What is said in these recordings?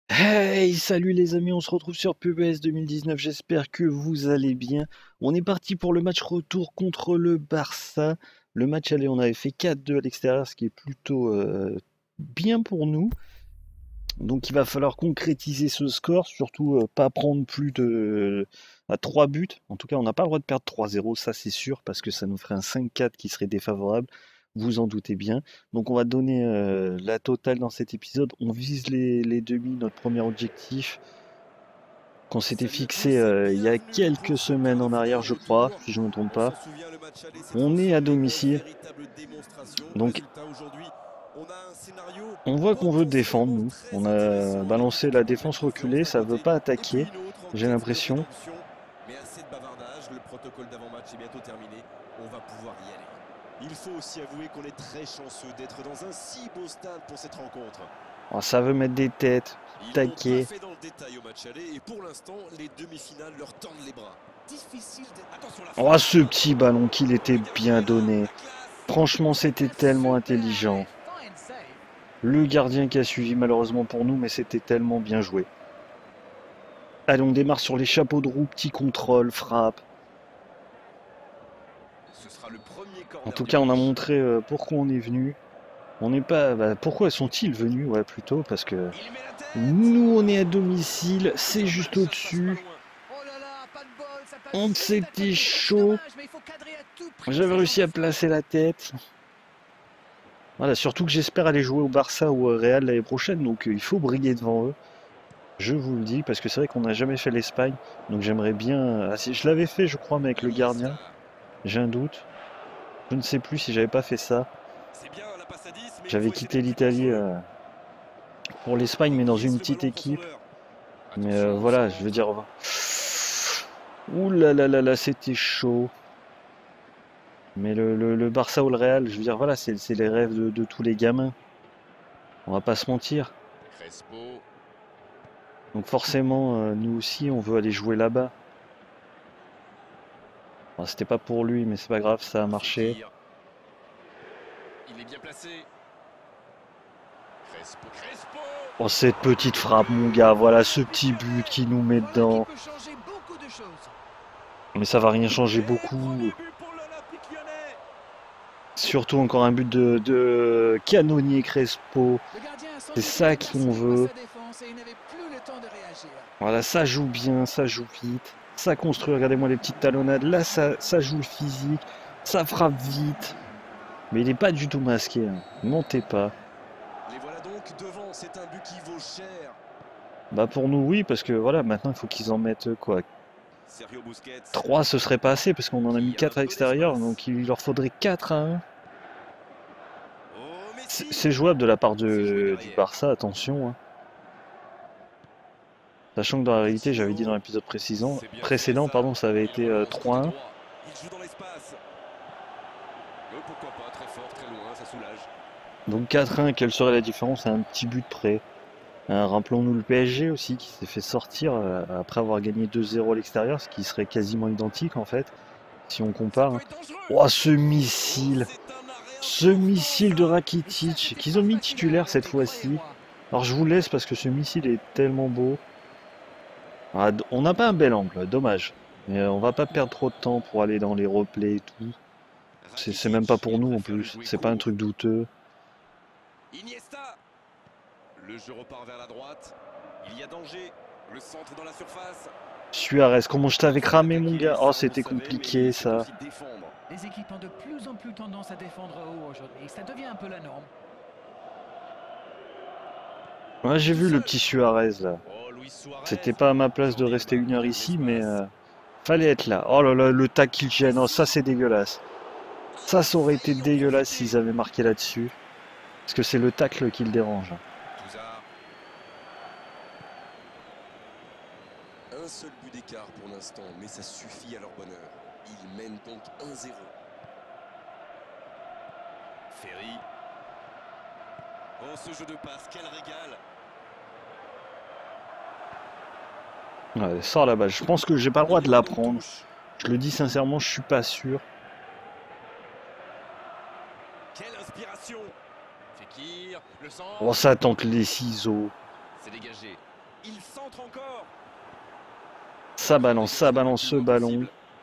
Hey, salut les amis, on se retrouve sur PBS 2019, j'espère que vous allez bien. On est parti pour le match retour contre le Barça. Le match aller, on avait fait 4-2 à l'extérieur, ce qui est plutôt bien pour nous. Donc il va falloir concrétiser ce score, surtout pas prendre plus de à 3 buts. En tout cas, on n'a pas le droit de perdre 3-0, ça c'est sûr, parce que ça nous ferait un 5-4 qui serait défavorable. Vous en doutez bien. Donc on va donner la totale dans cet épisode. On vise les demi, notre premier objectif qu'on s'était Salut à fixé tous, il y a 15 minutes pour quelques ce semaines en premier arrière, je crois, aller-retour. si je ne me trompe On s'en pas. souvient, le match aller cette On est fois-ci à était une domicile, véritable démonstration. donc Résultat aujourd'hui, on a un scénario on voit qu'on veut défendre, potentiellement nous. On très a intéressant avec balancé une la équipe en défense pleine confiance reculée, d'un ça veut côté pas et puis attaquer, une autre en j'ai quête de l'impression. rédemption. Mais assez de bavardage, le protocole d'avant-match est bientôt terminé. On va pouvoir y aller. Il faut aussi avouer qu'on est très chanceux d'être dans un si beau stade pour cette rencontre. Oh, ça veut mettre des têtes, Ils n'ont pas taquer. fait dans le détail au match aller et pour l'instant, les demi-finales leur tendent les bras. Difficile de... Attention la Oh, frappe. ce petit ballon qu'il était Le gardien bien est là, donné. la classe. Franchement, c'était C'était tellement super. intelligent. Le gardien qui a suivi malheureusement pour nous, mais c'était tellement bien joué. Allez, on démarre sur les chapeaux de roue, petit contrôle, frappe. Ce sera le premier En corner tout du cas, on a match. montré pourquoi on est venu. On n'est pas. Pourquoi sont-ils venus? Ouais, plutôt parce que Il met la tête. nous, on est à domicile, c'est juste Dommage, ça ne passe pas au-dessus. loin. Oh là là, pas de bol, ça passe On juste à s'était côté. Oh, c'est chaud. dommage, mais il faut cadrer à tout prix J'avais ce genre réussi de à frappe. placer la tête. Voilà, surtout que j'espère aller jouer au Barça ou au Real l'année prochaine, donc il faut briller devant eux. Je vous le dis, parce que c'est vrai qu'on n'a jamais fait l'Espagne, donc j'aimerais bien. Ah, si, je l'avais fait, je crois, mais avec le Iniesta. gardien. J'ai un doute. Je ne sais plus si j'avais pas fait ça. C'est bien la passe à 10, mais il J'avais faut essayer quitté d'être plus l'Italie dangereux. pour l'Espagne, mais dans Il une glisse le petite ballon pour équipe. sauveur. Mais Attention au voilà, je veux centre. dire. Ouh là là là là, c'était chaud. Mais le Barça ou le Real, je veux dire, voilà, c'est les rêves de tous les gamins. On va pas se mentir. Crespo. Donc forcément, nous aussi, on veut aller jouer là-bas. Bon, c'était pas pour lui, mais c'est pas grave, ça a marché. Fekir. Il est bien placé. Crespo. Crespo. Oh, cette petite frappe, mon gars, voilà ce petit but qui nous met Voilà qui dedans. peut changer beaucoup de choses. Mais ça va rien changer Et beaucoup. premier but pour l'Olympique Lyonnais. Surtout encore un but de canonnier Crespo. Le gardien a C'est sans doute ça été qu'on massacré par veut. sa défense et il n'avait plus le temps de réagir. Voilà, ça joue bien, ça joue vite. Ça construit, regardez-moi les petites talonnades. Là, ça joue le physique. Ça frappe vite. Mais il n'est pas du tout masqué, hein. Mentez pas. Les voilà donc devant, c'est un but qui vaut cher. Bah pour nous, oui, parce que voilà, maintenant, il faut qu'ils en mettent quoi. Sergio Busquets. 3 ce serait pas assez, parce qu'on en a mis Qui a un 4 à peu l'extérieur. d'espace. Donc il leur faudrait 4 à 1. Oh C'est Messi. jouable de la part C'est joué du derrière. Barça, attention, hein. Sachant que dans la réalité, j'avais dit dans Coutinho. l'épisode C'est bien tiré précédent, ça. pardon, ça avait Il été relance côté 3-1. droit. Il joue dans l'espace. Pourquoi pas, très fort, très loin, ça soulage. Donc 4-1, quelle serait la différence à un petit but près? Rappelons-nous le PSG aussi, qui s'est fait sortir après avoir gagné 2-0 à l'extérieur, ce qui serait quasiment identique en fait, si on Ça compare, peut hein. être dangereux. Oh, ce Oh, missile! c'est un arrêt Ce important missile de ça. Et ça, Rakitic, c'était qu'ils ont pas mis facile à titulaire cette arrêter, fois-ci. croyez-moi. Alors je vous laisse parce que ce missile est tellement beau. Ah, on n'a pas un bel angle, dommage. Mais on va pas perdre trop de temps pour aller dans les replays et tout. C'est même pas Rakitic, pour il nous en préfère le plus. jouer C'est pas un court. truc douteux. Iniesta. Le jeu repart vers la droite. Il y a danger. Le centre dans la surface. Suarez, comment je t'avais C'est cramé mon attaquer, gars. Oh, ça on le c'était savait, mais compliqué c'est ça. aussi défendre. Les équipes ont de plus en plus tendance à défendre haut aujourd'hui. Ça devient un peu la norme. Ouais, j'ai Tout vu le seul. petit Suarez là. Oh, Luis Suarez. C'était pas à ma place de Jordi rester Alba, une heure il ouvre ici, mais l'espace. fallait être là. Oh là là, le tacle qu'il gêne. Oh, ça Messi. c'est dégueulasse. Ça aurait été Failli en dégueulasse s'ils profiter. avaient marqué là-dessus. Parce que c'est le tacle qui le dérange. Touzard. Un seul but d'écart pour l'instant, mais ça suffit à leur bonheur. Ils mènent donc 1-0. Ferry. Oh, ce jeu de passe, quel régal. Ouais, sors la balle. Je pense que j'ai pas le Il droit y de aura la donc prendre. touche. Je le dis sincèrement, je suis pas sûr. Quelle inspiration. Fekir, le Oh, centre. ça tente les ciseaux. C'est dégagé. Il centre encore. Ça balance ce ballon.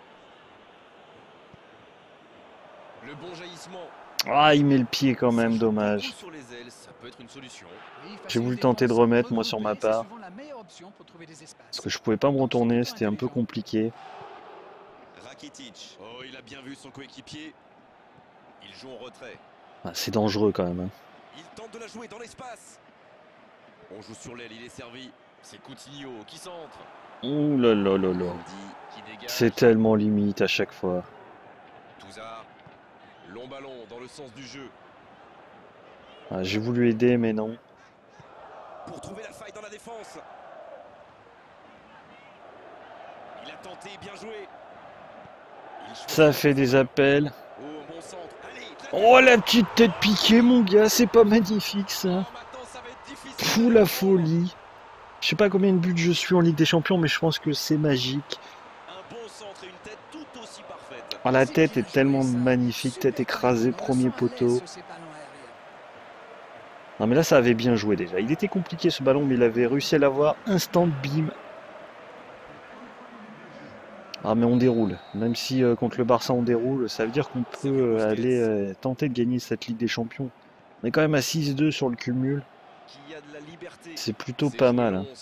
Le bon jaillissement. Ah, il met le pied quand même, dommage. Sur les ailes, ça peut être une solution. J'ai voulu tenter de remettre, moi, sur ma part. Parce que je pouvais pas me retourner, c'était un peu compliqué. Rakitic. Oh, il a bien vu son coéquipier. Il joue en retrait. Ah, c'est dangereux quand même. Hein. Il tente de la jouer dans l'espace. On joue sur l'aile, il est servi. C'est Coutinho qui centre. Ouh là là là là. C'est tellement limite à chaque fois. Touzard. Long ballon dans le sens du jeu. Ah, j'ai voulu aider, mais non. Pour trouver la faille dans la défense. Il a tenté, bien joué. Ça fait des appels. Oh, bon centre. Allez, oh, la petite tête piquée, mon gars, c'est pas magnifique ça. Fou la folie. Je sais pas combien de buts je suis en Ligue des Champions, mais je pense que c'est magique. Un bon centre et une tête tout aussi parfaite. Oh, la tête est tellement magnifique, tête écrasée, premier poteau. Non mais là ça avait bien joué déjà. Il était compliqué ce ballon, mais il avait réussi à l'avoir. Instant bim. Ah mais on déroule. Même si contre le Barça on déroule, ça veut dire qu'on peut aller tenter de gagner cette Ligue des Champions. On est quand même à 6-2 sur le cumul. C'est plutôt pas mal. Hein.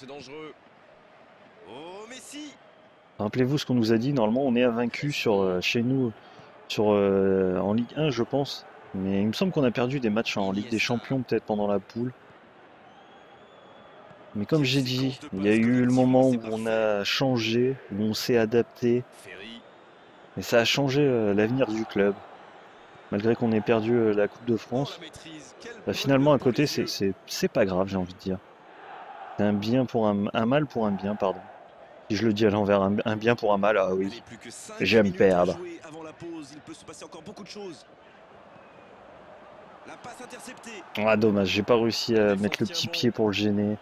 Rappelez-vous ce qu'on nous a dit. Normalement on est invaincu chez nous en Ligue 1 je pense. Mais il me semble qu'on a perdu des matchs en Ligue des Champions peut-être pendant la poule. Mais comme j'ai dit, il y a eu le moment où on a changé, où on s'est adapté. Et ça a changé l'avenir du club. Malgré qu'on ait perdu la Coupe de France. Bah, finalement à côté c'est pas grave j'ai envie de dire. C'est un bien pour un mal pour un bien, pardon. Si je le dis à l'envers, un bien pour un mal, ah oui. J'aime perdre. Ah dommage, j'ai pas réussi à mettre le petit pied pour le gêner.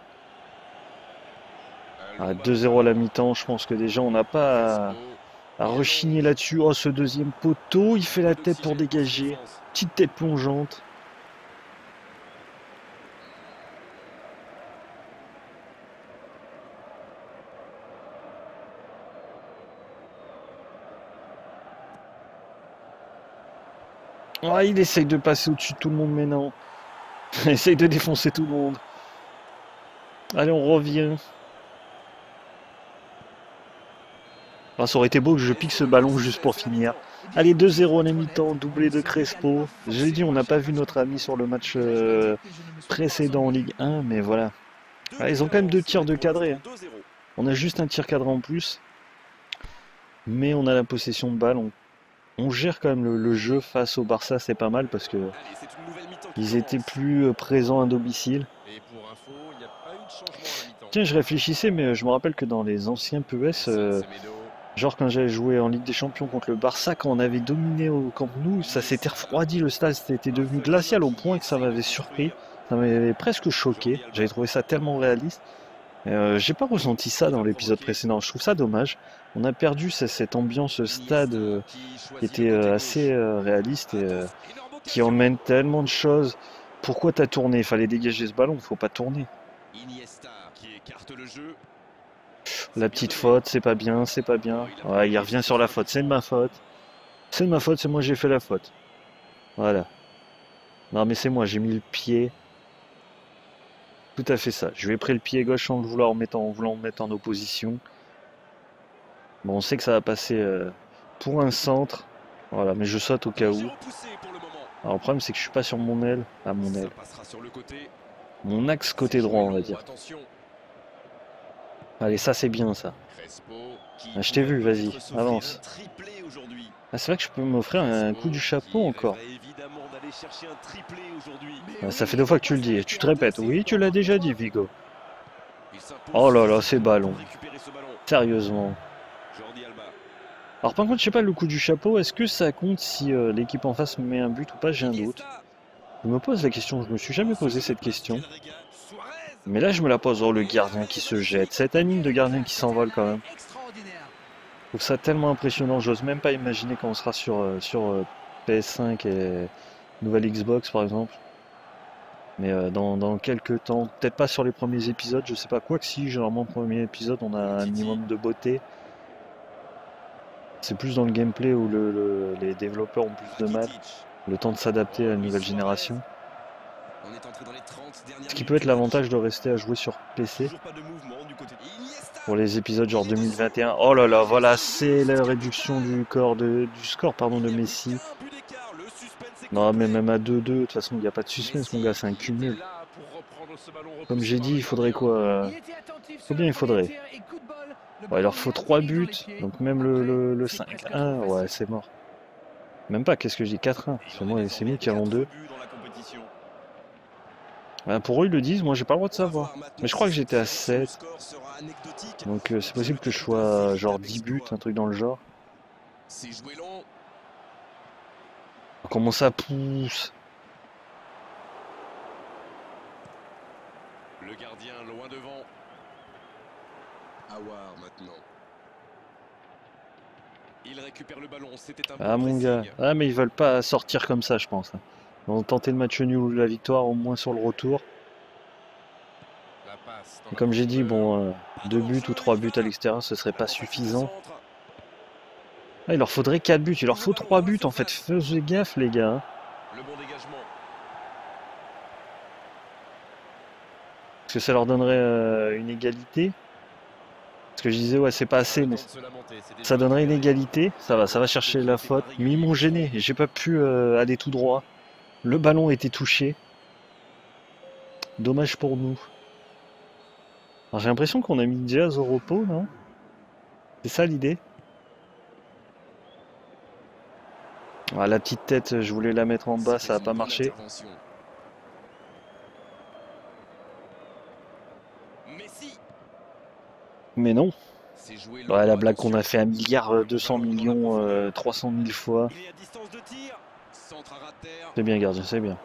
Ah, 2-0 à la mi-temps, je pense que déjà on n'a pas à rechigner là-dessus. Oh ce deuxième poteau, il fait la tête pour dégager. Petite tête plongeante. Ah, il essaye de passer au-dessus de tout le monde, mais non. Il essaye de défoncer tout le monde. Allez, on revient. Ah, ça aurait été beau que je pique ce ballon juste pour finir. Allez, 2-0 à la mi-temps, doublé de Crespo. J'ai dit, on n'a pas vu notre ami sur le match précédent en Ligue 1, mais voilà. Ah, ils ont quand même 2 tirs de cadré. Hein. On a juste un tir cadré en plus. Mais on a la possession de balle. On gère quand même le jeu face au Barça, c'est pas mal parce que ils étaient plus présents à domicile. Tiens, je réfléchissais, mais je me rappelle que dans les anciens PES, genre quand j'avais joué en Ligue des Champions contre le Barça, quand on avait dominé au Camp Nou, ça s'était refroidi, le stade c'était devenu glacial au point que ça m'avait surpris, ça m'avait presque choqué. J'avais trouvé ça tellement réaliste. J'ai pas ressenti ça dans l'épisode précédent, je trouve ça dommage. On a perdu cette ambiance stade qui était assez réaliste et qui emmène tellement de choses. Pourquoi t'as tourné? Il fallait dégager ce ballon, faut pas tourner. La petite faute, c'est pas bien, c'est pas bien. Ouais, il revient sur la faute, c'est de ma faute. C'est de ma faute, c'est moi j'ai fait la faute. Voilà. Non mais c'est moi, j'ai mis le pied. Tout à fait ça. Je lui ai pris le pied gauche sans le vouloir en voulant me mettre en opposition. Bon, on sait que ça va passer pour un centre. Voilà, mais je saute au cas où. Alors le problème c'est que je suis pas sur mon aile. Ah mon aile. Mon axe côté droit on va dire. Allez, ça c'est bien ça. Ah, je t'ai vu, vas-y, avance. Ah, c'est vrai que je peux m'offrir un coup du chapeau encore. Ah, ça fait 2 fois que tu le dis. Tu te répètes. Oui, tu l'as déjà dit, Vigo. Oh là là, ces ballons. Sérieusement. Alors par contre, je sais pas, le coup du chapeau, est-ce que ça compte si l'équipe en face met un but ou pas? J'ai un doute. Je me pose la question, je me suis jamais posé cette question. Mais là, je me la pose. Oh, le gardien qui se jette. Cette anime de gardien qui s'envole quand même. Je trouve ça tellement impressionnant. J'ose même pas imaginer quand on sera sur PS5 et nouvelle Xbox par exemple. Mais dans quelques temps, peut-être pas sur les premiers épisodes, je sais pas quoi que si, généralement le premier épisode on a un minimum de beauté. C'est plus dans le gameplay où les développeurs ont plus de mal, le temps de s'adapter à la nouvelle génération. On est entré dans les 30 dernières Ce qui peut minutes être de match. l'avantage de rester à jouer sur PC. Toujours pas de mouvement du côté de Iniesta. Pour les épisodes genre 2021. Oh là là, voilà, c'est la réduction du score pardon, de Il n'y a plus Messi. qu'un but d'écart, le suspense est Non, mais complet. même à 2-2, de toute façon, il n'y a pas de suspense, mon gars, c'est un Messi, il cumul. était là pour reprendre ce ballon Comme repoussé j'ai par dit, le il faudrait gardien. quoi Il était attentif sur Combien le il faudrait premier tir et coup de bol, le Ouais, il leur ballon faut est 3 atterri dans buts, les pieds. donc même Après, le c'est presque 5-1, trop ouais, facile. c'est mort. Même pas, qu'est-ce que je dis 4-1, Et il c'est en moi, est c'est nous désormais qui avons 4 2. buts dans la compétition. Pour eux, ils le disent, moi j'ai pas le droit de On va savoir. voir maintenant Mais je crois que si j'étais à cette séance, le 7, score sera anecdotique. donc c'est C'est possible le que je début d'un sois genre véritable 10 buts, exploit. un truc dans le genre. C'est joué long. Comment ça pousse? Le gardien loin devant. Awar maintenant. Il récupère le ballon, c'était un Ah bon mon gars, pressing. ah mais ils veulent pas sortir comme ça, je pense. Ils vont tenter le match nul ou la victoire, au moins sur le retour. La passe dans Et la comme j'ai dit, profondeur. bon, Pas 2 de buts hors-jeu, ou 3 il y buts va. à l'extérieur, ce serait La pas passe au suffisant. centre. Ah, il leur faudrait 4 buts, il leur Touche faut le ballon 3 dans la buts en fait, surface. faites gaffe les gars. Le bon dégagement. Parce que ça leur donnerait une égalité. Parce que je disais, ouais, c'est pas Pas assez, le mais temps de se lamenter, c'est déjà ça donnerait une récupéré. égalité. Ça va chercher la faute. Mais ils m'ont gêné, j'ai pas pu aller tout droit. Le ballon était touché. Dommage pour nous. Alors, j'ai l'impression qu'on a mis Diaz au repos, non? C'est ça l'idée? Ah, la petite tête, je voulais la mettre en bas, ça C'était a une pas bonne marché. intervention. Messi. Mais non. C'est joué long. Ouais, la blague qu'on Attention. a fait 1 milliard Le 200 ballon dans la millions profondeur. 300 000 fois. Il est à distance de tir. Centre à ras de terre. C'est bien gardien, c'est bien.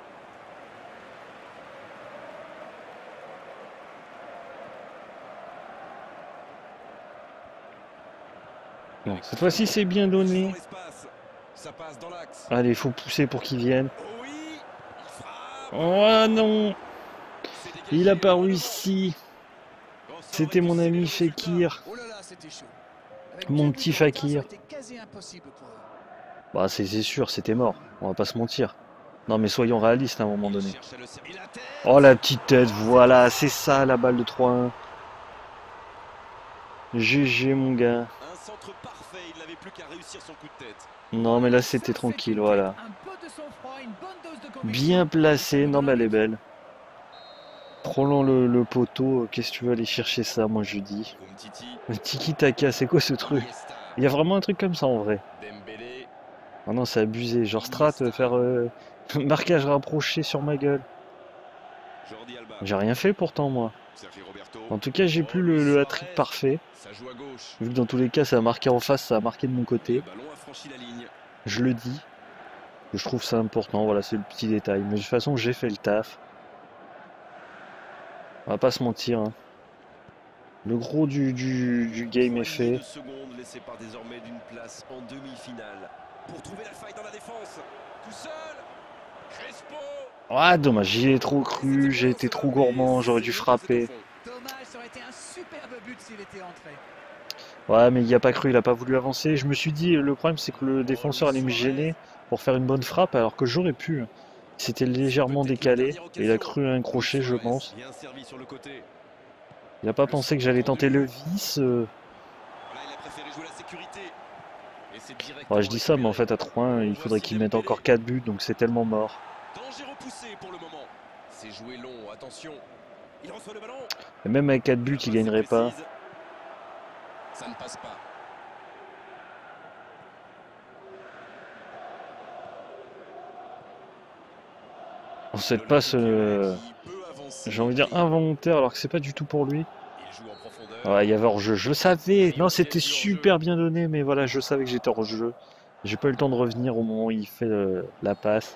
Bon, cette fois-ci c'est bien Pousse dans donné. l'espace. Ça passe dans l'axe. Allez, il faut pousser pour qu'il vienne. Oh oui. Il frappe. Oh non, C'est dégagé, il a pas loin devant. réussi. Oh, ça C'était aurait pu mon sceller ami le résultat. Fekir. Oh là là, c'était chaud. Avec Mon deux buts petit de retard, Fakir. ça a été quasi impossible pour eux. Bah c'est sûr, c'était mort. On va pas se mentir. Non mais soyons réalistes à un moment Il donné. cherche à le servir. Et la tête. Oh la petite tête, voilà, c'est ça la balle de 3-1. GG mon gars. Un centre parfait. Il n'avait plus qu'à réussir son coup de tête. Non mais là Ça, c'était c'est tranquille, le voilà. un peu de sang-froid, une bonne dose de Bien conviction. placé, Ça non nous mais elle donne est belle. Frôlant le poteau, qu'est-ce que tu veux aller chercher ça, moi je dis. Umtiti. Tiki-taka, c'est quoi ce truc? Iniesta. Il y a vraiment un truc comme ça en vrai. Dembélé. Ah non, c'est abusé. Genre Strat, faire marquage rapproché sur ma gueule. Jordi Alba. J'ai rien fait pourtant, moi. Sergio Roberto. En tout cas, j'ai plus le hat-trick parfait. Ça joue à gauche. Vu que dans tous les cas, ça a marqué en face, ça a marqué de mon Le côté. ballon a franchi la ligne. Je le dis. Je trouve ça important. Voilà, c'est le petit détail. Mais de toute façon, j'ai fait le taf. On va pas se mentir. Hein. Le gros du game est fait. De secondes les séparent désormais d'une place en demi-finale. Pour trouver la faille dans la défense. Tout seul. Crespo. Ah, dommage. J'y ai trop cru. J'ai été trop gourmand. J'aurais dû frapper. Dommage, ça aurait été un superbe but s'il était entré. Ouais, mais il n'y a pas cru. Il a pas voulu avancer. Je me suis dit, le problème, c'est que le défenseur allait me gêner pour faire une bonne frappe, alors que j'aurais pu. Il s'était légèrement décalé. Et il a cru à un crochet, je pense. Bien servi sur le côté. Il n'a pas pensé que j'allais tenter le vice. Là, il a préféré jouer la sécurité. Et c'est directement Ouais, je dis ça, mais en fait, à 3-1, il faudrait qu'il mette encore 4 buts, donc c'est tellement mort. Danger repoussé pour le moment. C'est joué long, attention. Il reçoit le ballon. Et même avec 4 buts, il gagnerait pas. Ça ne passe pas. Cette passe, j'ai envie de dire involontaire, alors que c'est pas du tout pour lui. Il joue en profondeur. Ouais, il y avait hors-jeu, je le savais. Non, c'était super bien donné, mais voilà, je savais que j'étais hors-jeu. J'ai pas eu le temps de revenir au moment où il fait la passe.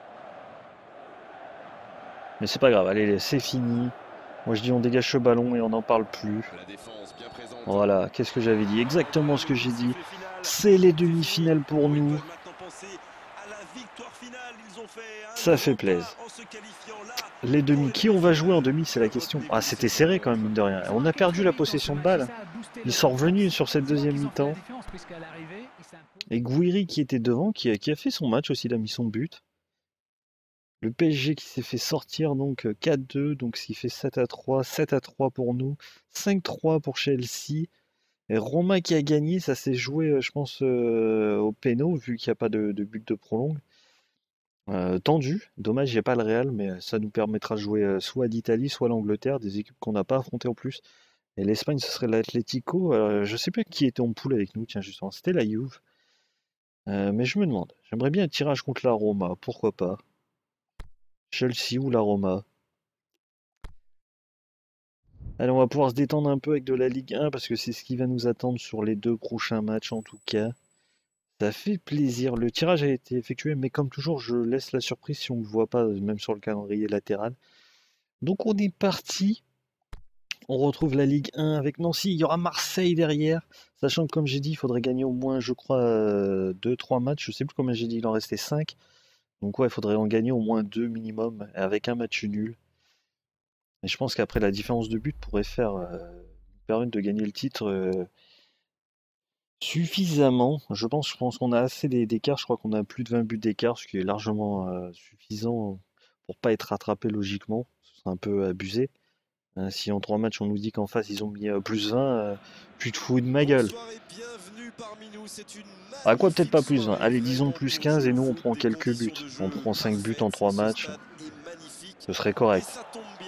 Mais c'est pas grave, allez, c'est fini. Moi je dis on dégage ce ballon et on n'en parle plus. La défense bien présente. Voilà, qu'est-ce que j'avais dit? Exactement ce que j'ai dit. C'est les demi-finales pour nous. Ça fait plaisir. les demi. Qui on va jouer en demi, c'est la question. Ah, c'était serré quand même, mine de rien. On a perdu la possession de balle. Ils sont revenus sur cette deuxième mi-temps. Et Gouiri qui était devant, qui a fait son match aussi, il a mis son but. Le PSG qui s'est fait sortir donc 4-2, donc ce qui fait 7-3, 7-3 pour nous, 5-3 pour Chelsea. Et Roma qui a gagné, ça s'est joué, je pense, au péno, vu qu'il n'y a pas de but de prolongue. Tendu, dommage, il n'y a pas le Real, mais ça nous permettra de jouer soit d'Italie, soit l'Angleterre, des équipes qu'on n'a pas affrontées en plus. Et l'Espagne, ce serait l'Atlético. Je sais pas qui était en poule avec nous, tiens, justement, c'était la Juve. Mais je me demande, j'aimerais bien un tirage contre la Roma, pourquoi pas. Chelsea ou la Roma. Allez, on va pouvoir se détendre un peu avec de la Ligue 1 parce que c'est ce qui va nous attendre sur les 2 prochains matchs en tout cas. Ça fait plaisir. Le tirage a été effectué, mais comme toujours, je laisse la surprise si on ne le voit pas, même sur le calendrier latéral. Donc on est parti. On retrouve la Ligue 1 avec Nancy. Il y aura Marseille derrière. Sachant que comme j'ai dit, il faudrait gagner au moins, je crois, 2-3 matchs. Je sais plus combien j'ai dit, il en restait 5. Donc ouais, il faudrait en gagner au moins 2 minimum, avec un match nul. Et je pense qu'après la différence de but pourrait permettre de gagner le titre suffisamment. Je pense qu'on a assez d'écart. Je crois qu'on a plus de 20 buts d'écart, ce qui est largement suffisant pour pas être rattrapé logiquement. Ce serait un peu abusé. Si en 3 matchs on nous dit qu'en face ils ont mis plus 20, tu te fous de ma gueule. À quoi peut-être pas plus 20. Allez, disons plus 15 et nous on prend quelques buts. On prend 5 buts en 3 matchs. Ce serait correct.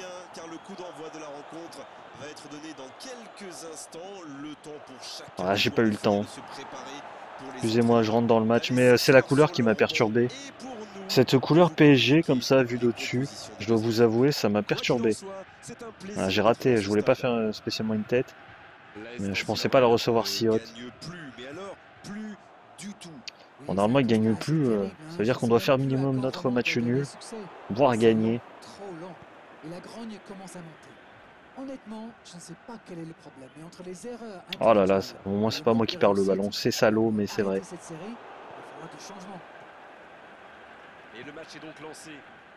Ah, j'ai pas eu le temps. Excusez-moi, je rentre dans le match, mais c'est la couleur qui m'a perturbé. Cette couleur PSG, comme ça, vue d'au-dessus, je dois vous avouer, ça m'a perturbé. Ah, j'ai raté, je voulais pas faire spécialement une tête. Mais je pensais pas la recevoir si haute. Bon, normalement, il gagne plus. Ça veut dire qu'on doit faire minimum notre match nul, voire gagner. Honnêtement, je ne sais pas quel est le problème, mais entre les erreurs Oh là là, individuelles au moins et c'est le pas moi manque qui de perds le réussite, ballon. C'est salaud, mais c'est vrai. arrêter cette série, il faudra du changement. Et le match est donc lancé.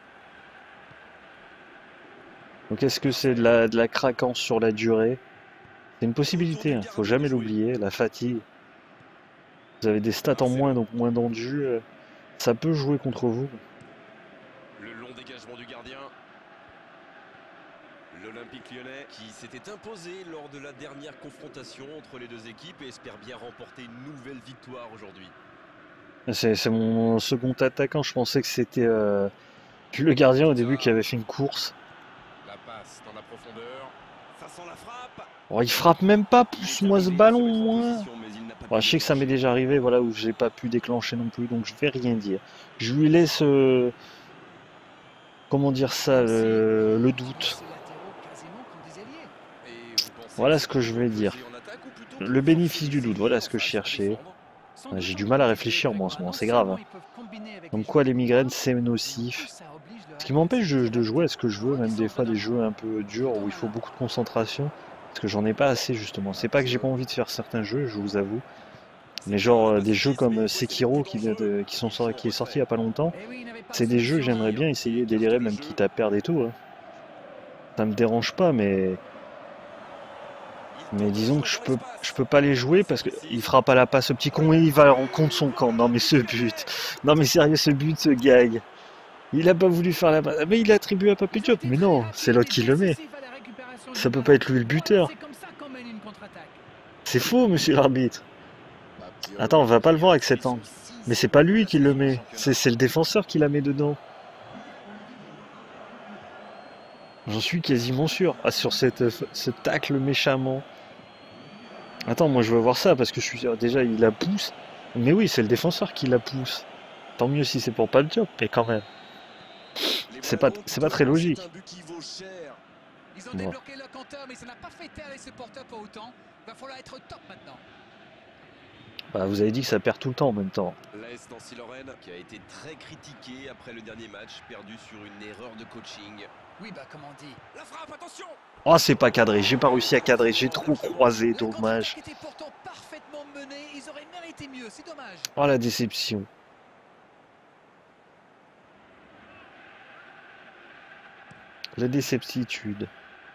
Donc est-ce que c'est de la craquance sur la durée? C'est une possibilité, hein. Faut jamais l'oublier, la fatigue. Vous avez des stats en moins, donc moins d'endu. Ça peut jouer contre vous. Le long dégagement du gardien. L'Olympique Lyonnais qui s'était imposé lors de la dernière confrontation entre les deux équipes et espère bien remporter une nouvelle victoire aujourd'hui. C'est mon second attaquant. Je pensais que c'était le gardien au début qui avait fait une course. La passe dans la profondeur. Ça sent la frappe. Oh, il frappe même pas, pousse-moi ce ballon, moi. Bon, je sais que ça m'est déjà arrivé, voilà, où j'ai pas pu déclencher non plus, donc je vais rien dire. Je lui laisse, comment dire ça, le doute. Voilà ce que je vais dire. Le bénéfice du doute, voilà ce que je cherchais. J'ai du mal à réfléchir, moi, en ce moment, c'est grave, hein. Comme quoi, les migraines, c'est nocif. Ce qui m'empêche de jouer à ce que je veux, même des fois des jeux un peu durs où il faut beaucoup de concentration, parce que j'en ai pas assez, justement. C'est pas que j'ai pas envie de faire certains jeux, je vous avoue. Mais genre des jeux comme Sekiro qui est sorti il y a pas longtemps, c'est des jeux que j'aimerais bien essayer de délirer, même quitte à perdre et tout, hein. Ça me dérange pas, mais disons que je peux pas les jouer parce qu'il fera pas la passe au petit con et il va en contre son camp. Non mais ce but, non mais sérieux ce but, ce gag, il a pas voulu faire la passe, mais il a attribué à Papy Diop. Mais non, c'est l'autre qui le met. Ça peut pas être lui le buteur. C'est faux, monsieur l'arbitre. Attends, on va pas le voir avec cet angle. Mais c'est pas lui qui le met, c'est le défenseur qui la met dedans. J'en suis quasiment sûr. Ah, sur ce tacle méchamment. Attends, moi je veux voir ça parce que je suis sûr. Déjà, il la pousse. Mais oui, c'est le défenseur qui la pousse. Tant mieux si c'est pour pas le job, mais quand même. C'est pas très logique. Ils ont Bon. débloqué le compteur, mais ça n'a pas fait taire les supporters pour autant. Il va falloir être top maintenant. Bah, vous avez dit que ça perd tout le temps en même temps. L'AS Nancy-Lorraine qui a été très critiqué après le dernier match, perdu sur une erreur de coaching. Oui, bah comme on dit. La frappe, attention! Oh, c'est pas cadré, j'ai pas réussi à cadrer, j'ai trop croisé, dommage. Était pourtant parfaitement mené, ils auraient mérité mieux, c'est dommage. Oh, la déception. La déceptitude.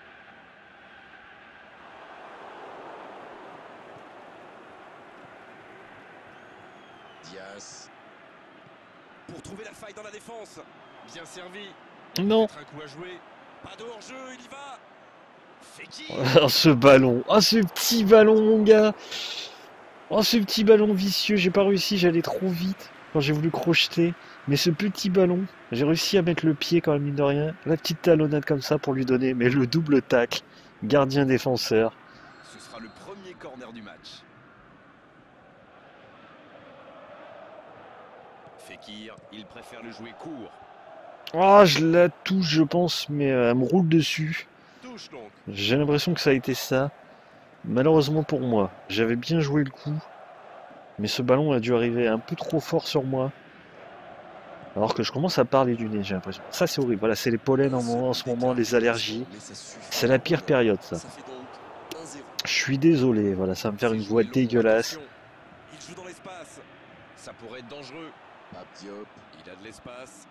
Diaz. Pour trouver la faille dans la défense. Bien servi. Non. Un coup à jouer. Pas de hors-jeu, il y va. Fekir. Oh, ce ballon. Oh, ce petit ballon, mon gars. Oh, ce petit ballon vicieux. J'ai pas réussi, j'allais trop vite quand j'ai voulu crocheter. Mais ce petit ballon, j'ai réussi à mettre le pied quand même, mine de rien. La petite talonnade comme ça pour lui donner. Mais le double tacle. Gardien-défenseur. Ce sera le premier corner du match. Fekir, il préfère le jouer court. Oh, je la touche, je pense, mais elle me roule dessus. Touche donc. J'ai l'impression que ça a été ça. Malheureusement pour moi, j'avais bien joué le coup, mais ce ballon a dû arriver un peu trop fort sur moi. Alors que je commence à parler du nez, j'ai l'impression. Ça c'est horrible, voilà, c'est les pollens en ce moment, les allergies. C'est la pire période ça. Je suis désolé, voilà, ça va me faire une voix dégueulasse. Il joue dans l'espace. Ça pourrait être dangereux. Diop, il a de l'espace.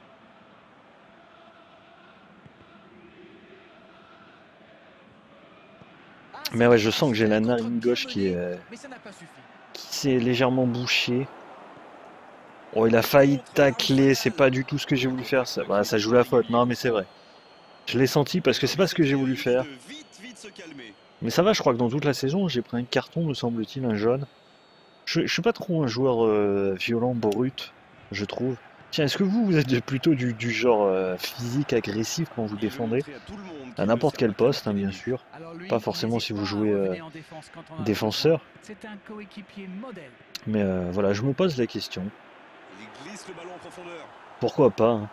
Mais ouais, je sens que j'ai la narine gauche qui s'est légèrement bouchée. Oh, il a failli tacler, c'est pas du tout ce que j'ai voulu faire. Ça, bah, ça joue la faute, non mais c'est vrai. Je l'ai senti parce que c'est pas ce que j'ai voulu faire. Mais ça va, je crois que dans toute la saison, j'ai pris un carton, me semble-t-il, un jaune. Je suis pas trop un joueur violent, brut, je trouve. Tiens, est-ce que vous êtes plutôt du genre physique, agressif quand vous défendez? À n'importe quel poste, hein, bien sûr. Pas forcément si vous jouez défenseur. Mais voilà, je me pose la question. Pourquoi pas, hein.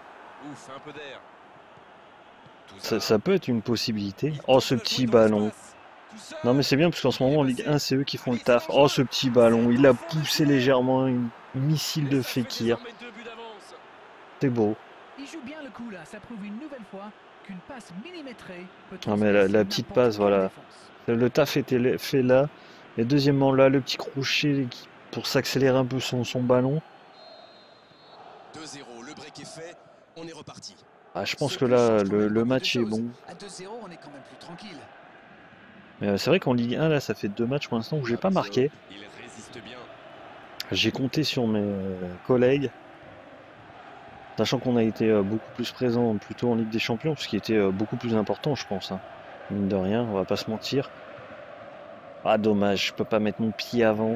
Ça peut être une possibilité. Oh, ce petit ballon. Non mais c'est bien parce qu'en ce moment en Ligue 1 c'est eux qui font le taf. Oh ce petit ballon, il a poussé légèrement une missile de Fekir. C'est beau. Il joue bien le coup là, ça prouve une nouvelle fois qu'une passe millimétrée peut Non mais la petite passe, voilà. Le taf était fait là. Et deuxièmement là, le petit crochet pour s'accélérer un peu son ballon. 2-0, le break est fait, on est reparti. Ah, je pense que là le match est bon. À 2-0, on est quand même plus tranquille. Mais c'est vrai qu'en Ligue 1 là ça fait 2 matchs pour l'instant où j'ai pas marqué. J'ai compté sur mes collègues. Sachant qu'on a été beaucoup plus présent plutôt en Ligue des Champions, ce qui était beaucoup plus important je pense, hein. Mine de rien, on va pas se mentir. Ah dommage, je peux pas mettre mon pied avant.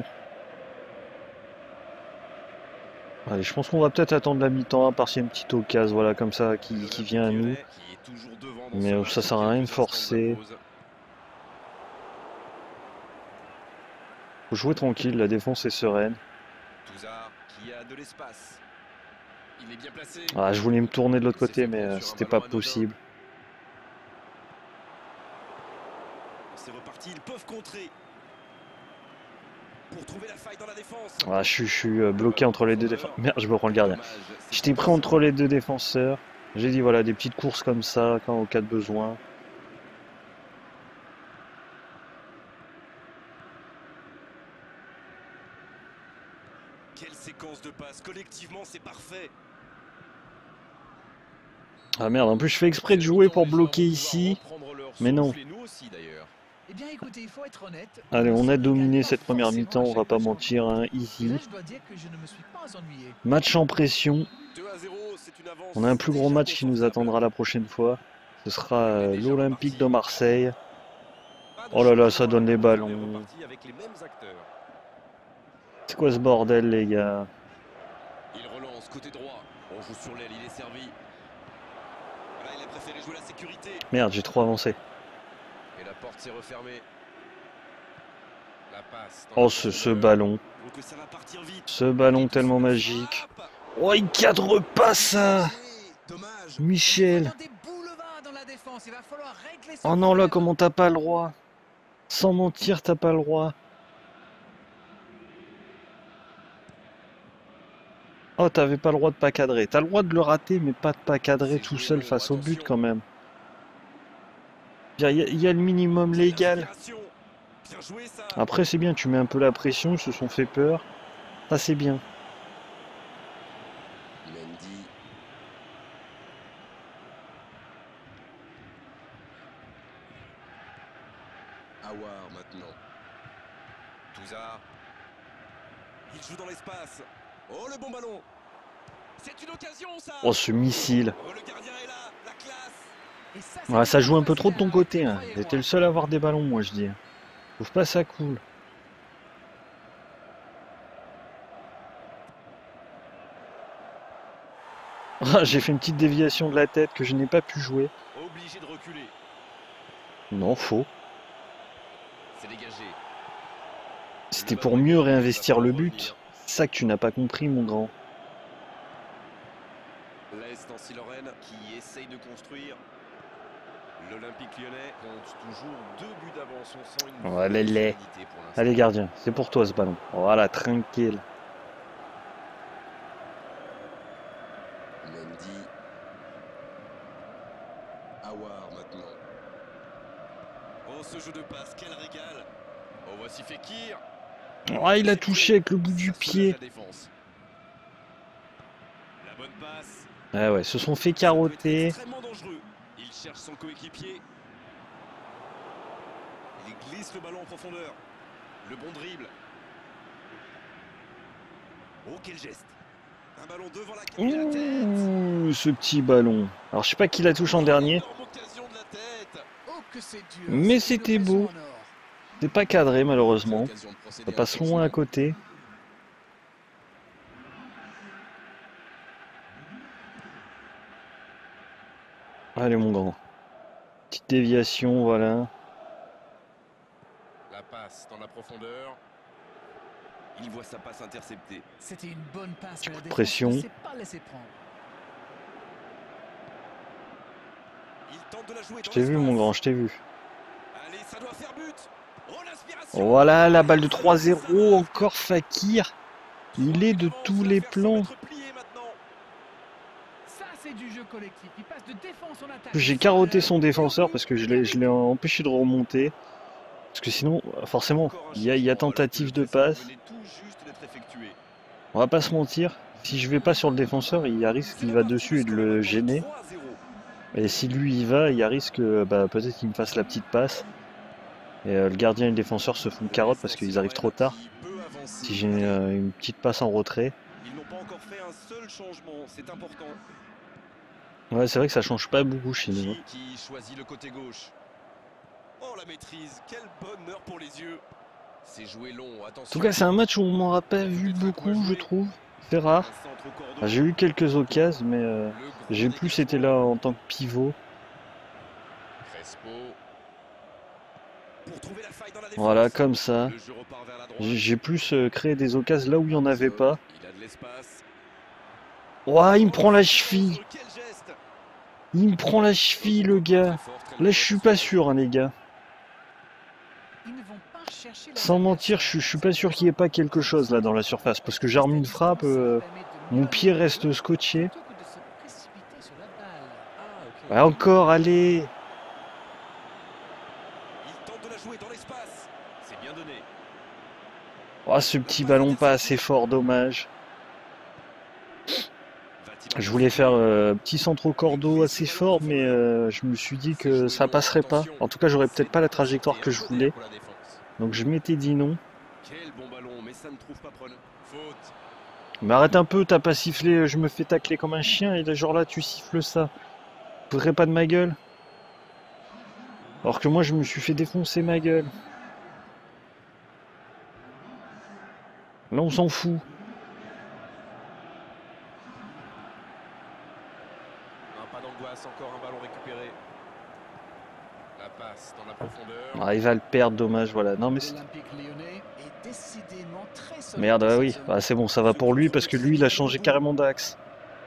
Allez, je pense qu'on va peut-être attendre la mi-temps, à part s'il y a une petite occasion, voilà, comme ça, qui vient à nous. Mais ça sert à rien de forcer. Faut jouer tranquille, la défense est sereine. Ah, je voulais me tourner de l'autre côté, mais c'était pas possible. C'est reparti, ils peuvent contrer. Pour trouver la faille dans la défense. Ah, je suis bloqué entre les deux défenseurs. Merde, je me prends le gardien. J'étais pris entre les deux défenseurs. J'ai dit voilà, des petites courses comme ça, quand au cas de besoin. Quelle séquence de passes, collectivement c'est parfait. Ah merde, en plus je fais exprès de jouer pour bloquer ici. Mais non. Eh bien, écoutez, il faut être honnête. Allez, on a dominé cette première mi-temps, on va pas mentir, hein, easy. Match en pression. On a un plus gros match qui nous attendra la prochaine fois. Ce sera l'Olympique de Marseille. Oh là là, ça donne les ballons. C'est quoi ce bordel, les gars? Il relance côté droit. On joue sur l'aile, il est servi. Là, il a préféré jouer la sécurité. Merde, j'ai trop avancé. Et la porte s'est refermée. La passe. Oh, ce ballon. Ce ballon tellement magique. Oh, il cadre pas ça. Michel. Oh non, là, comment t'as pas le droit? Sans mentir, t'as pas le droit. Oh, t'avais pas le droit de pas cadrer. T'as le droit de le rater, mais pas de pas cadrer tout seul face au but quand même. Il y a le minimum légal. Après, c'est bien, tu mets un peu la pression, ils se sont fait peur. Ça, c'est bien. Aouar maintenant. Touzard. Il joue dans l'espace. Oh, le bon ballon. C'est une occasion, ça. Oh, ce missile. Oh, le gardien est là. La classe. Et ça, Ouais, ça c'était joue pas un peu trop de facile ton à côté. arrêter, Hein. croyez-moi. T'es le seul à avoir des ballons, moi, je dis. Je trouve pas ça cool. Ah, j'ai fait une petite déviation de la tête que je n'ai pas pu jouer. Obligé de reculer. Non, faux. C'est dégagé. C'était pour mieux réinvestir le but. C'est ça que tu n'as pas compris, mon grand. L'Est en Lorraine qui essaye de construire. L'Olympique lyonnais compte toujours 2 buts d'avance. On sent une Ouais, les. sérénité pour l'instant. Allez, gardien, c'est pour toi ce ballon. Voilà, tranquille. Mendy. Aouar maintenant. Oh, ce jeu de passe, quel régal. Oh, voici Fekir. Ah, il a touché avec le bout du Ça soulage pied. la défense. La bonne passe. Ah ouais, se sont fait Ça peut être carotter. extrêmement dangereux. Il cherche son coéquipier. Il glisse le ballon en profondeur. Le bon dribble. Oh, quel geste. Un ballon devant la tête. Ouh, ce petit ballon. Alors, je sais pas qui la touche en dernier, Énorme occasion de la tête. Oh, que c'est dur. mais C'est une c'était occasion beau. en or. C'est pas cadré, malheureusement. L'occasion de procéder Ça à un passe loin changement. à côté. Allez, mon grand. Petite déviation, voilà. La passe dans la profondeur. Il voit sa passe interceptée. C'était une bonne passe. Petit mais coup la de défense pression. ne s'est pas laissé prendre. Il tente de la jouer Je dans t'ai vu, l'espace. mon grand, je t'ai vu. Allez, ça doit faire but. Oh, l'inspiration. Voilà, la balle de Ça 3-0. marque. Encore Fakir. Il est de tous les plans. Ça, c'est du jeu collectif. Il passe de défense en attaque. J'ai carotté son défenseur parce que je l'ai empêché de remonter. Parce que sinon, forcément, il y a tentative de passe. On va pas se mentir. Si je vais pas sur le défenseur, il y a risque qu'il va dessus et de le gêner. Et si lui y va, il y a risque peut-être qu'il me fasse la petite passe. Et le gardien et le défenseur se font carotte parce qu'ils arrivent trop tard. Si j'ai une petite passe en retrait. Ils n'ont pas encore fait un seul changement, c'est important. Ouais, c'est vrai que ça change pas beaucoup chez nous. Qui choisit le côté gauche. Oh, la maîtrise, quel bonheur pour les yeux. C'est joué long, attention. En tout cas, c'est un match où on m'aura pas vu beaucoup, je trouve. C'est rare. Ah, j'ai eu quelques occasions, mais j'ai plus été là en tant que pivot. Crespo. Pour trouver la faille dans la défense. Voilà, comme ça. Le jeu repart vers la droite. J'ai plus créé des occasions là où il n'y en avait pas. Il a de l'espace. Ouah, il me prend la cheville. Quel geste. Il me prend la cheville, le gars. Là, je suis pas sûr, hein, les gars. Ils ne vont pas chercher leurs Sans mentir, adversaires. je suis pas sûr qu'il y ait pas quelque chose là dans la surface. Parce que j'arme une frappe, mon pied reste scotché. Plutôt que de se précipiter sur la balle. Ah, ok. Ouais, encore, allez. Il tente de la jouer dans l'espace. C'est bien donné. Oh, ce petit ballon pas assez fort, dommage. Je voulais faire petit centre au cordeau assez fort, mais je me suis dit que ça passerait pas. En tout cas, j'aurais peut-être pas la trajectoire que je voulais. Donc je m'étais dit non. Quel bon ballon, mais ça ne trouve pas preneur. Faute. Mais arrête un peu, t'as pas sifflé, je me fais tacler comme un chien, et là, genre là, tu siffles ça. Faudrait pas de ma gueule. Alors que moi, je me suis fait défoncer ma gueule. Là, on s'en fout. Pas d'angoisse, encore un ballon récupéré. La passe dans la profondeur. Ah, il va le perdre, dommage, voilà. Non, mais c'est... L'Olympique lyonnais est décidément très solide Merde, dans ah cette oui, zone. ah, c'est bon, ça va pour lui, parce que lui, il a changé carrément d'axe.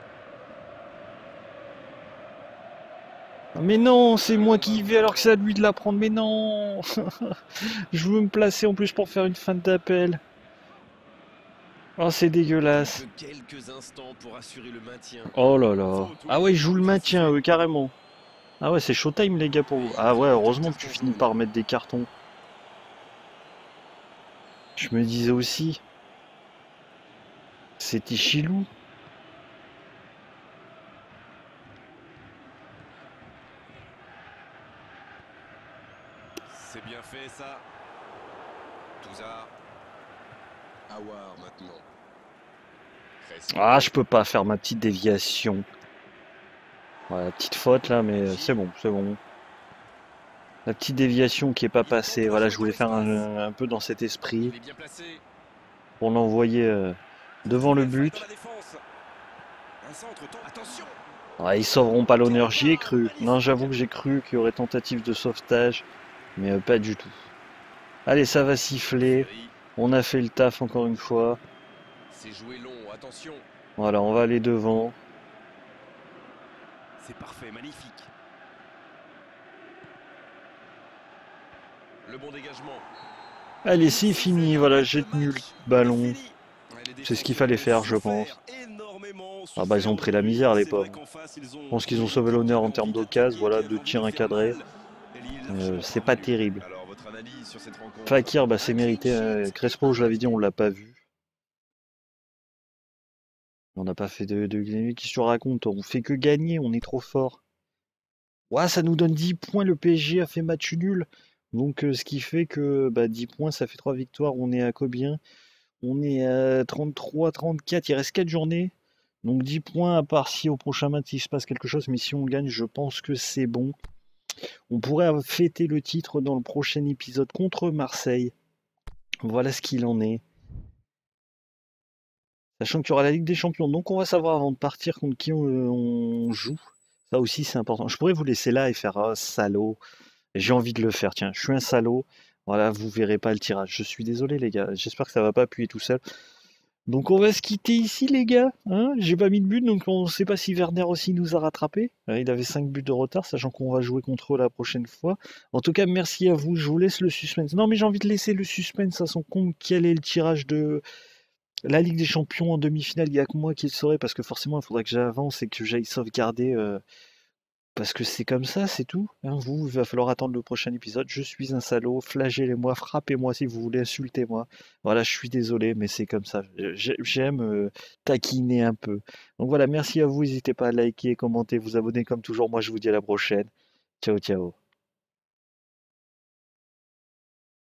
Ah, mais non, c'est moi qui y vais alors que c'est à lui de la prendre, mais non. Je veux me placer en plus pour faire une fin d'appel. Oh, c'est dégueulasse. Quelques instants pour assurer le maintien. Oh là là. Ah ouais, ils jouent le maintien, eux, carrément. Ah ouais, c'est showtime, les gars, pour vous. Ah ouais, heureusement que tu finis par mettre des cartons. Je me disais aussi. C'était chilou. C'est bien fait ça. Touzard. Aouar maintenant. Crespo. Ah, je peux pas faire ma petite déviation. Voilà, petite faute là, mais c'est bon, c'est bon. La petite déviation qui est pas passée. Voilà, je voulais faire un peu dans cet esprit Il est bien placé. pour l'envoyer devant le but. Dans la défense. Un centre, attention. Ouais, ils sauveront pas l'honneur, j'y ai cru. Non, j'avoue que j'ai cru qu'il y aurait tentative de sauvetage, mais pas du tout. Allez, ça va siffler. Ferry. On a fait le taf encore une fois. C'est joué long, attention. Voilà, on va aller devant. C'est parfait, magnifique. Le bon dégagement. Allez, c'est fini. Voilà, j'ai tenu le ballon. C'est ce qu'il fallait faire, je pense. Ah bah, ils ont pris la misère, les pauvres. Je pense qu'ils ont sauvé l'honneur en termes d'occasion. Voilà, 2 tirs encadrés. C'est pas terrible. Fakir, bah, c'est mérité. Crespo, je l'avais dit, on l'a pas vu. On n'a pas fait de qui se raconte. On fait que gagner, on est trop fort. Ouais, ça nous donne 10 points. Le PSG a fait match nul. Donc, ce qui fait que 10 points, ça fait 3 victoires. On est à combien? On est à 33, 34. Il reste 4 journées. Donc 10 points, à part si au prochain match il se passe quelque chose. Mais si on gagne, je pense que c'est bon. On pourrait fêter le titre dans le prochain épisode contre Marseille. Voilà ce qu'il en est. Sachant qu'il y aura la Ligue des Champions. Donc on va savoir avant de partir contre qui on joue. Ça aussi c'est important. Je pourrais vous laisser là et faire salaud. J'ai envie de le faire. Tiens, je suis un salaud. Voilà, vous verrez pas le tirage. Je suis désolé les gars. J'espère que ça va pas appuyer tout seul. Donc on va se quitter ici les gars. Hein, j'ai pas mis de but, donc on ne sait pas si Werner aussi nous a rattrapé. Il avait 5 buts de retard, sachant qu'on va jouer contre eux la prochaine fois. En tout cas, merci à vous. Je vous laisse le suspense. Non mais j'ai envie de laisser le suspense à son compte. Quel est le tirage de la Ligue des Champions en demi-finale? Il n'y a que moi qui le saurais, parce que forcément il faudra que j'avance et que j'aille sauvegarder. Parce que c'est comme ça, c'est tout. Hein, vous, il va falloir attendre le prochain épisode. Je suis un salaud, flagellez-moi, frappez-moi si vous voulez, insultez-moi. Voilà, je suis désolé, mais c'est comme ça. J'aime taquiner un peu. Donc voilà, merci à vous. N'hésitez pas à liker, commenter, vous abonner comme toujours. Moi, je vous dis à la prochaine. Ciao, ciao.